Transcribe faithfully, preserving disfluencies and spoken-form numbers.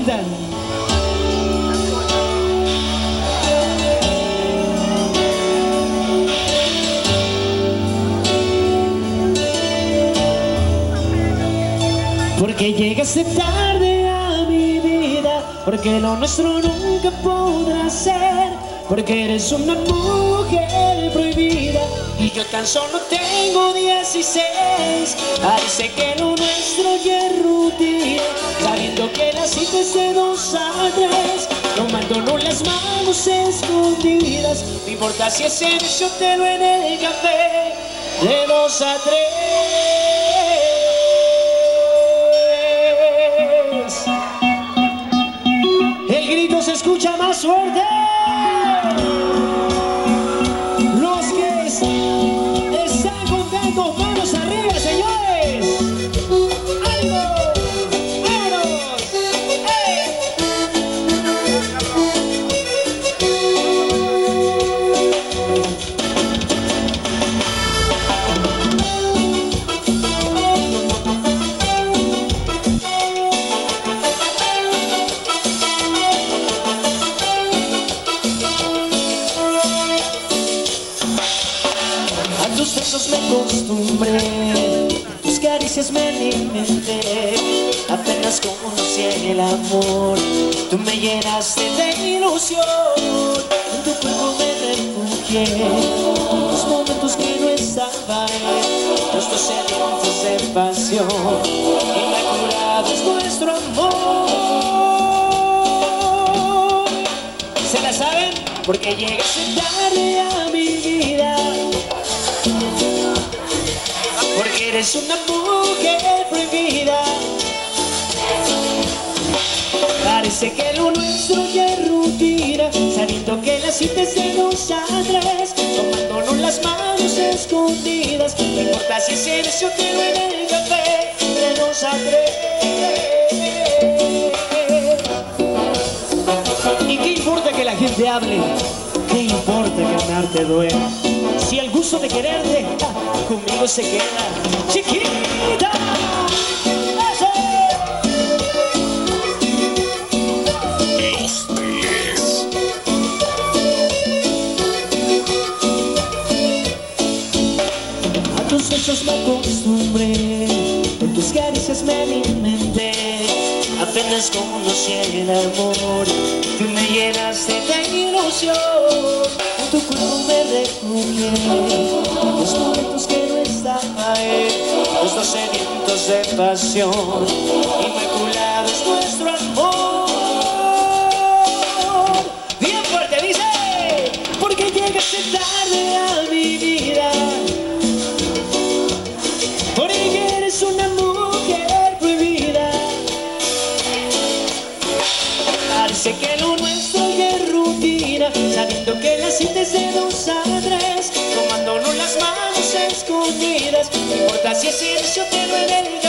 cantan. Porque llegaste tarde a mi vida, porque lo nuestro nunca podrá ser, porque eres una mujer prohibida y yo tan solo tengo dieciséis. Parece que lo nuestro ya es rutina, sabiendo que la cita es de dos a tres, tomándonos las manos escondidas. No importa si es en el hotel o en el café, de dos a tres. El grito se escucha más fuerte. Los que están contentos, manos arriba, señores. ¡Ánimo! ¡Vámonos! ¡Ey! A tus besos me acostumbré, tus caricias me alimenté, apenas conocí el amor, tú me llenaste de ilusión, en tu cuerpo me refugié, los momentos que no estaba él, los dos sedientos de pasión, inmaculado es nuestro amor. ¿Se la saben? Porque llegaste tarde a mi vida, porque eres una mujer prohibida. Parece que lo nuestro ya es rutina, sabiendo que la cita es de dos a tres, tomándonos las manos escondidas. No importa si es en ese hotel o en el café, de dos a tres. ¿Y qué importa que la gente hable? ¿Qué importa que amarte duela? Si el gusto de quererte conmigo se queda, chiquita. ¡Eso! Este es a tus besos me acostumbré, en tus caricias me alimenté, apenas conocí el amor, tú me llenaste de ilusión, en tu cuerpo me refugié, los momentos que no estaba él, los dos sedientos de pasión, inmaculado es nuestro amor. Bien fuerte dice, porque llegaste tarde a mi vida, porque eres una mujer prohibida. Parece que lo nuestro ya es rutina, sabiendo que la cita es de dos a tres, tomándonos las manos escondidas. No importa si es en el hotel o en el